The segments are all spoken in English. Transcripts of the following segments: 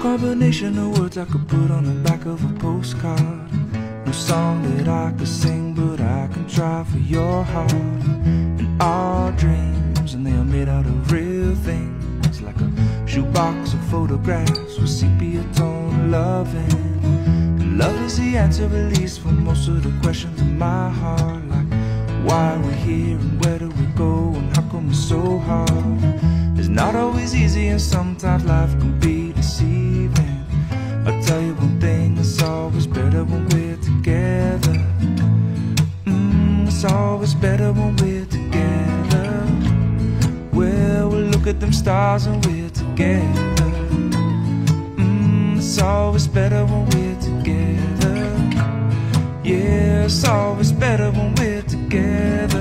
combination of words I could put on the back of a postcard. No song that I could sing, but I can try for your heart. And our dreams, and they are made out of real things, like a shoebox of photographs with sepia tone loving. And love is the answer, at least, for most of the questions in my heart, like why we're here and where do we go and how come it's so hard. It's not always easy, and sometimes life can be deceiving. I'll tell you one thing, it's always better when we're together. It's always better when we're together. Well, we'll look at them stars and we're together. It's always better when we're together. Yeah, it's always better when we're together.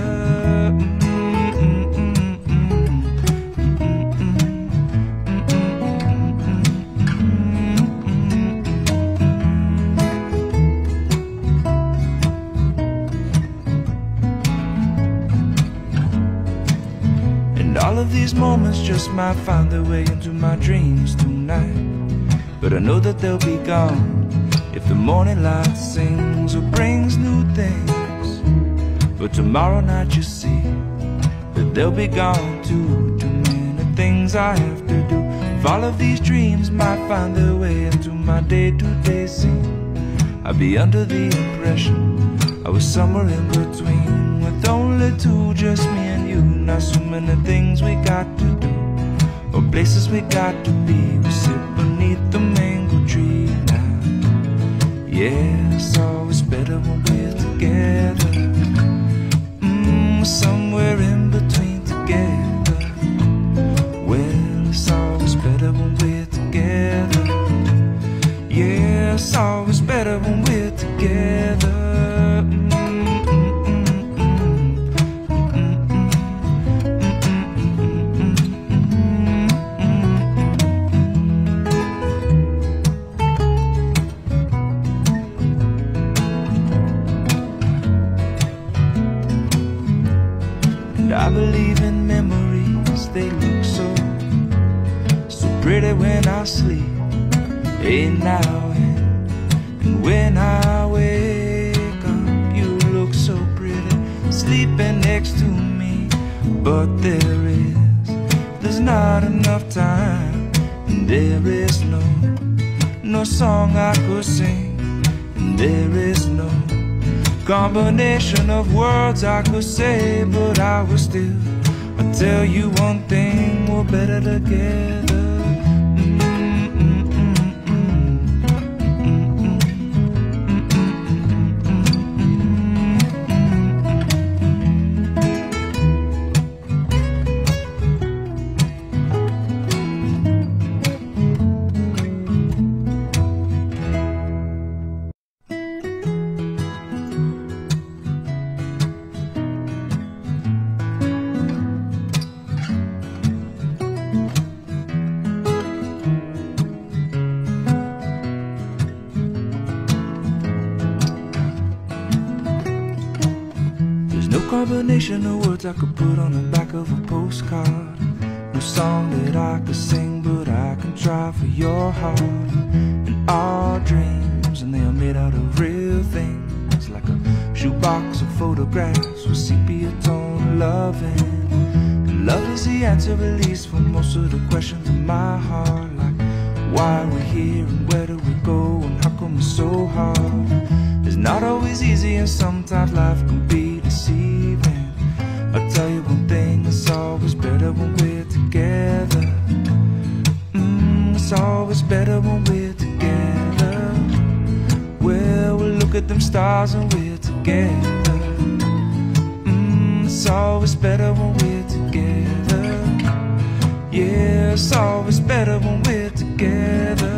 All of these moments just might find their way into my dreams tonight, but I know that they'll be gone if the morning light sings or brings new things. But tomorrow night you see that they'll be gone too. Too many things I have to do. If all of these dreams might find their way into my day-to-day scene, I'd be under the impression I was somewhere in between, with only two, just me and you. Not so many things we got to do, or places we got to be. We sit beneath the mango tree now. Yeah, it's always better when we're together. Somewhere in between together. Well, it's always better when we're together. Yeah, it's always better when we're together. I believe in memories, they look so pretty when I sleep. Hey, now and when I wake up, you look so pretty sleeping next to me. But there's not enough time, and there is no song I could sing, and there is no combination of words I could say, but I will still, I'll tell you one thing, we're better together. Combination of words I could put on the back of a postcard. No song that I could sing, but I can try for your heart. And our dreams, and they are made out of real things, like a shoebox of photographs with sepia tone loving. And love is the answer, at least, for most of the questions in my heart, like why we're here and where do we go and how come it's so hard. It's not always easy, and sometimes life can be deceiving. I'll tell you one thing, it's always better when we're together. It's always better when we're together. Well, we'll look at them stars and we're together. It's always better when we're together. Yeah, it's always better when we're together.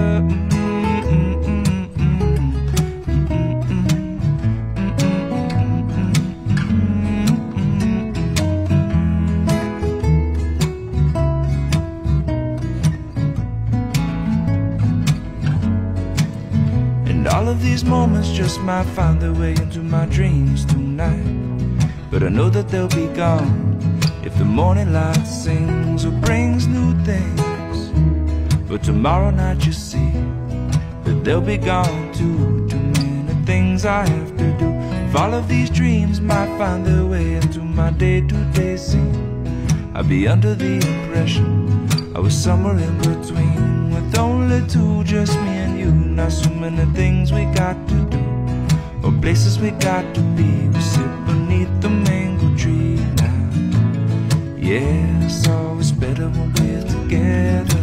All of these moments just might find their way into my dreams tonight, but I know that they'll be gone if the morning light sings or brings new things. But tomorrow night you see that they'll be gone too. Too many things I have to do. If all of these dreams might find their way into my day-to-day scene, I'd be under the impression I was somewhere in between, with only two, just me and you. Not so many things we got to do, or places we got to be. We sit beneath the mango tree now. Yeah, it's always better when we're together.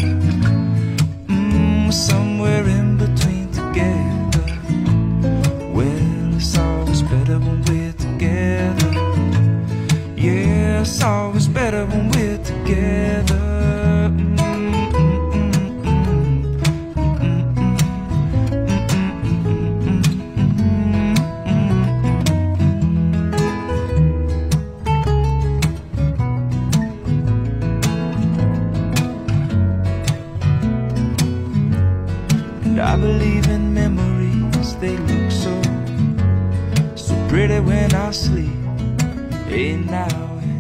Somewhere in between together. Well, it's always better when we're together. Yeah, it's always better when we're together. I believe in memories, they look so pretty when I sleep. Hey now.